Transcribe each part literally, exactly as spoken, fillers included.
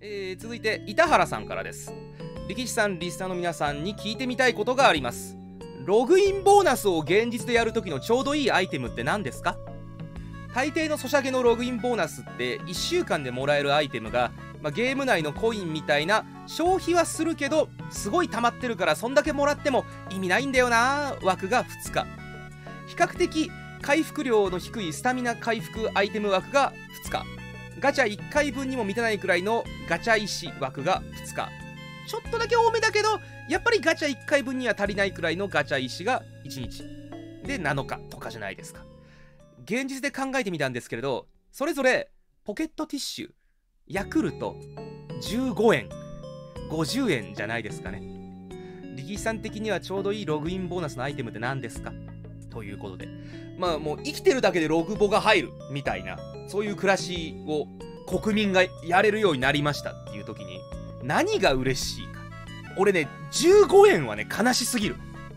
えー、続いて板原さんからです。力士さん、リスナーの皆さんに聞いてみたいことがあります。ログインボーナスを現実でやるときのちょうどいいアイテムって何ですか？大抵のソシャゲのログインボーナスっていっしゅうかんでもらえるアイテムが、まあ、ゲーム内のコインみたいな消費はするけどすごい溜まってるからそんだけもらっても意味ないんだよな枠がふつか、比較的回復量の低いスタミナ回復アイテム枠がふつか、ガチャいっかいぶんにも満たないくらいのガチャ石枠がふつか、ちょっとだけ多めだけどやっぱりガチャいっかいぶんには足りないくらいのガチャ石がいちにちでなのかとかじゃないですか。現実で考えてみたんですけれど、それぞれポケットティッシュ、ヤクルトじゅうごえん、ごじゅうえんじゃないですかね。力士さん的にはちょうどいいログインボーナスのアイテムって何ですかということで、まあもう生きてるだけでログボが入るみたいな、そういう暮らしを国民がやれるようになりましたっていう時に何が嬉しいか。俺ね、じゅうごえんはね悲しすぎる。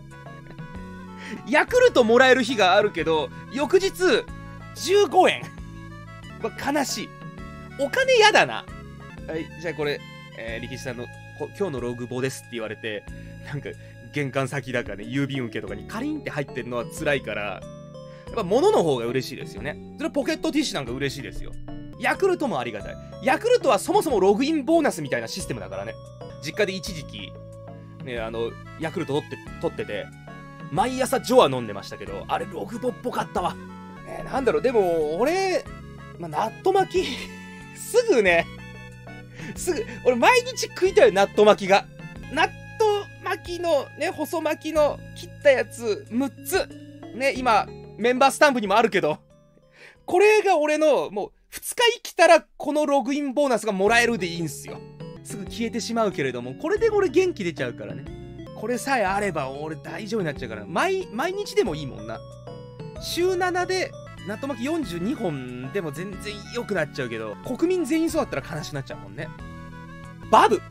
ヤクルトもらえる日があるけど翌日じゅうごえんは悲しい。お金やだな。はい、じゃあこれ、えー、力士さんの今日のログボですって言われて、なんか玄関先だかね、郵便受けとかにカリンって入ってるのは辛いから、やっぱ物の方が嬉しいですよね。それはポケットティッシュなんか嬉しいですよ。ヤクルトもありがたい。ヤクルトはそもそもログインボーナスみたいなシステムだからね。実家で一時期ね、あのヤクルト取って取ってて毎朝ジョア飲んでましたけど、あれログボっぽかったわ。えー、なんだろう、でも俺、まあ、納豆巻きすぐね、すぐ俺毎日食いたいよ、納豆巻きが。納豆巻きのね、細巻きの切ったやつむっつね、今メンバースタンプにもあるけど、これが俺のもうふつか生きたらこのログインボーナスがもらえるでいいんすよ。すぐ消えてしまうけれども、これで俺元気出ちゃうからね。これさえあれば俺大丈夫になっちゃうから、毎毎日でもいいもんな。週ななで納豆巻きよんじゅうにほんでも全然良くなっちゃうけど、国民全員そうだったら悲しくなっちゃうもんね。バブ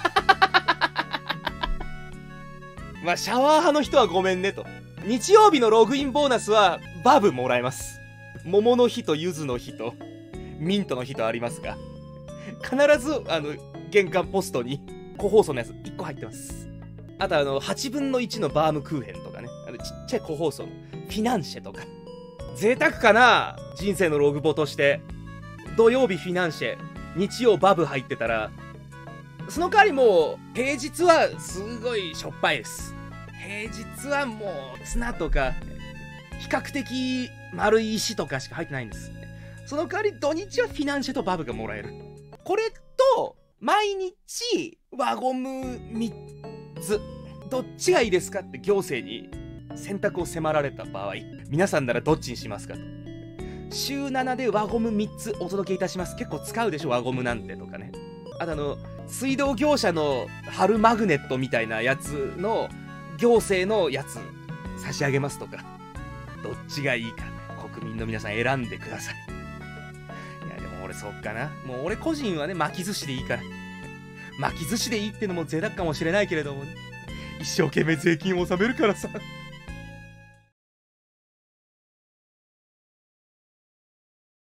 まあシャワー派の人はごめんねと。日曜日のログインボーナスはバブもらえます。桃の日と柚子の日とミントの日とありますが、必ずあの玄関ポストに個包装のやついっこ入ってます。あとあのはちぶんのいちのバームクーヘンとかね、あのちっちゃい個包装のフィナンシェとか。贅沢かな、人生のログボとして。土曜日フィナンシェ、日曜バブ入ってたら、その代わりもう平日はすごいしょっぱいです。平日はもうツナとか比較的丸い石とかしか入ってないんです。その代わり土日はフィナンシェとバブがもらえる。これと毎日輪ゴムみっつ、どっちがいいですかって行政に選択を迫られた場合、皆さんならどっちにしますかと。週ななで輪ゴムみっつお届けいたします。結構使うでしょ輪ゴムなんてとかね。あとあの水道業者の貼るマグネットみたいなやつの行政のやつ差し上げますとか、どっちがいいか国民の皆さん選んでください。いやでも俺そっかな、もう俺個人はね巻き寿司でいいから。巻き寿司でいいってのも贅沢かもしれないけれどもね、一生懸命税金を納めるからさ。